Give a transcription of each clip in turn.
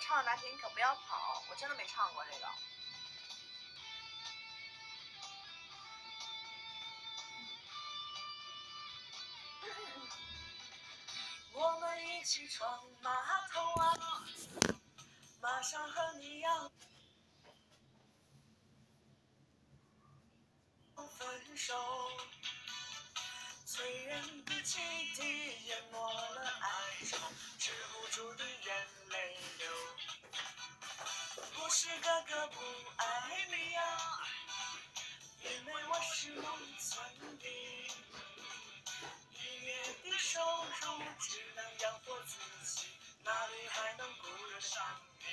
唱的难听，你可不要跑，我真的没唱过这个。我们一起闯码头啊，马上和你要分手。催人的汽笛淹没了哀愁，止不住的眼泪流。不是哥哥不爱你啊，因为我是农村的，一月的收入只能养活自己，哪里还能顾得上你？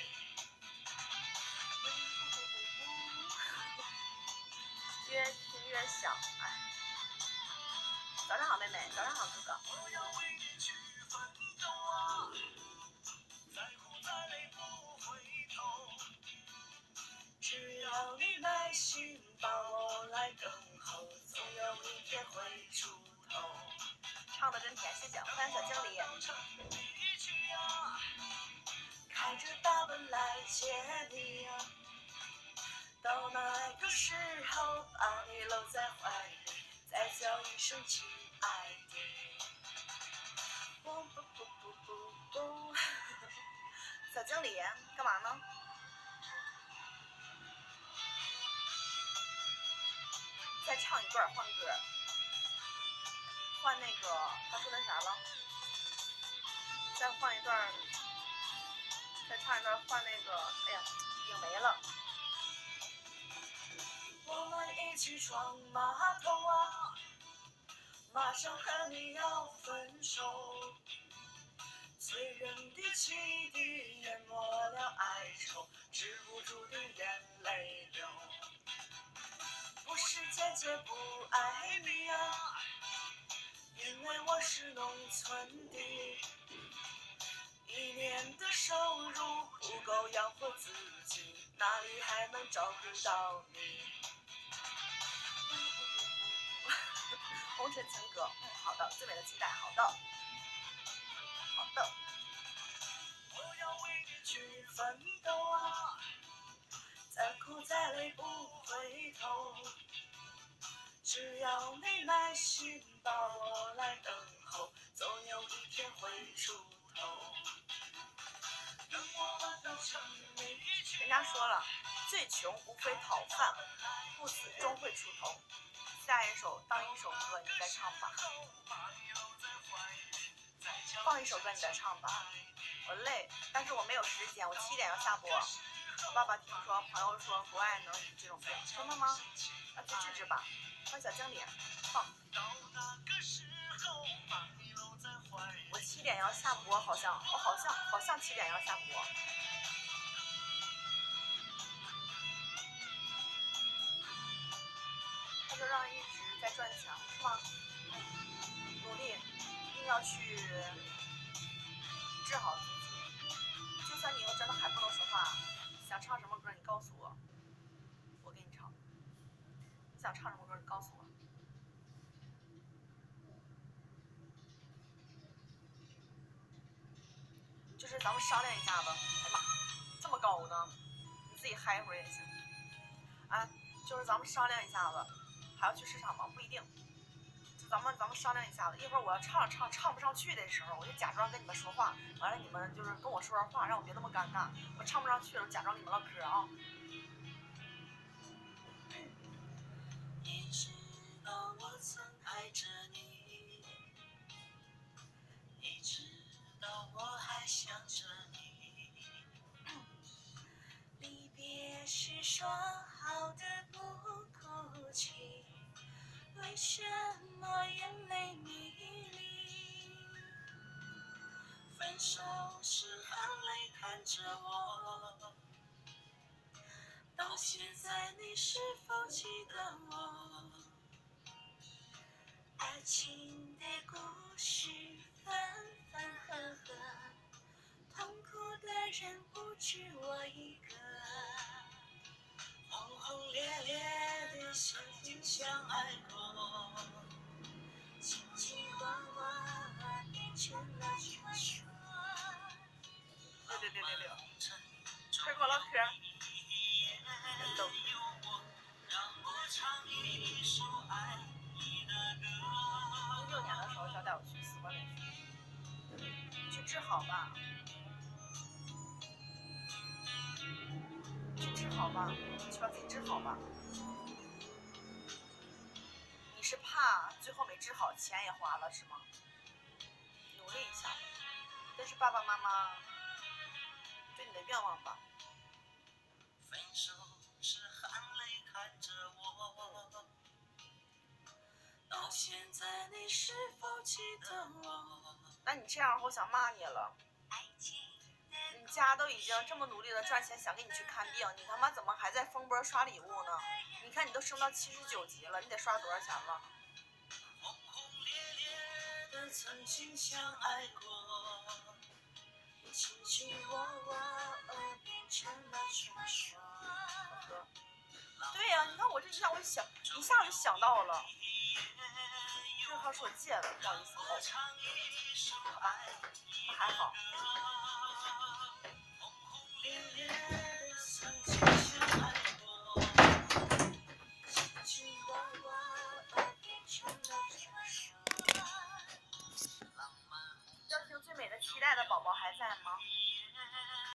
越听越想，哎。早上好，妹妹。早上好，哥哥。我要为你去奋斗啊，再苦再累不回头。只要你耐心把我来等候，总有一天会出头。唱得真甜，谢谢，欢迎小经理。开着大奔来接你啊，到那个时候把你搂在怀里，再叫一声亲爱的。不不不不不不，小经理干嘛呢？再唱一段换歌，换那个他说那啥了，再换一段，再唱一段换那个，哎呀，影没了。我们一起闯码头啊，马上和你要分手。催人的汽笛淹没了哀愁，止不住的眼泪流。不是姐姐不爱你啊，因为我是农村的，一年的收入不够养活自己，哪里还能照顾到你？红尘情歌，好的，最美的期待，好的，好的。我要为你去奋斗啊，再苦再累不回头。只要你耐心把我来等候，总有一天会出头。等我们都成迷，人家说了，最穷无非讨饭，不死终会出头。下一首当一首歌，你再唱吧。放一首歌你再唱吧。我累，但是我没有时间，我7点要下播。我爸爸听说，朋友说国外能这种病，真的吗？那去治治吧。欢迎小经理，放。我7点要下播，好像7点要下播。他就让一直在赚钱，是吗？努力，一定要去治好自己。就算你以后真的还不能说话，想唱什么歌你告诉我，我给你唱。你想唱什么歌你告诉我。就是咱们商量一下子。哎呀妈，这么高呢？你自己嗨一会儿也行。哎，就是咱们商量一下子，还要去市场吗？不一定。就咱们商量一下子，一会儿我要唱不上去的时候，我就假装跟你们说话，完了你们就是跟我说说话，让我别那么尴尬。我唱不上去了，我假装跟你们唠嗑啊。你知道我曾爱着你，你知道我还想着你。离别时说好的不哭泣，为什么眼泪迷离？分手时含泪看着我，到现在你是否记得我？爱情的故事分分合合，痛苦的人不止我一个。轰轰烈烈的相亲相爱过，情情话话变成了传说。对， 66666，快给我唠嗑，真逗。16年的时候，小带我去4关连续，去治好吧，去治好吧，去把自己治好吧。你是怕最后没治好，钱也花了是吗？努力一下，这是爸爸妈妈对你的愿望吧。分手是含泪看着我，到现在你是否记得我？那你这样我想骂你了。你家都已经这么努力的赚钱，想给你去看病，你他妈怎么还在疯波刷礼物呢？你看你都升到79级了，你得刷多少钱了？曾经相爱过，卿卿我我变成了传说。对呀、你看我这一下我就想，一下就想到了。这号是我借的，不好意思哦。好吧，还好。